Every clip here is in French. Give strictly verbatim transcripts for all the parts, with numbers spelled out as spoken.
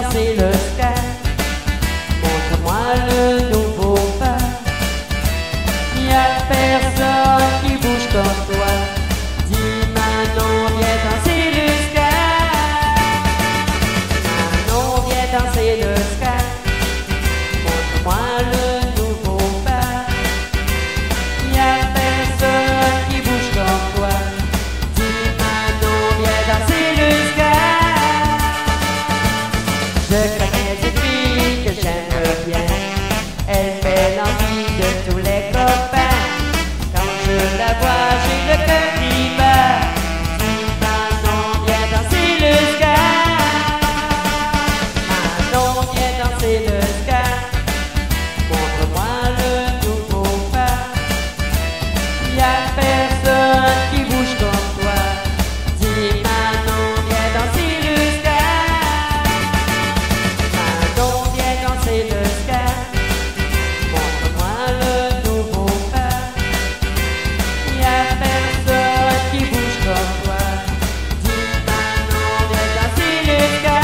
danser le ska. Montre-moi le nouveau pas. Y'a personne qui bouge comme toi. Dis Manon, viens danser le ska. Manon, viens danser le ska. Montre-moi le nouveau pas. Y'a personne qui bouge comme toi. Dis Manon, viens danser le ska. Je connais une fille que j'aime bien. Elle fait l'envie de tous les copains. Quand je la vois, j'ai le cœur qui bat. Dis Manon, viens danser le ska. Manon, viens danser le ska. Montre-moi le nouveau pas. Y'a personne qui bouge comme toi. Dis Manon, viens danser le ska. Manon, viens danser le ska. Montre-moi le nouveau pas. Y'a personne qui bouge comme toi. Dis Manon, viens danser le ska.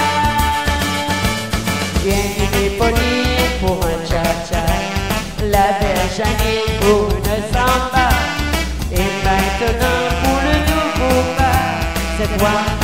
Viens dîner Pauline pour un cha-cha. La belle Janine pour une samba. Et maintenant pour le nouveau pas. C'est toi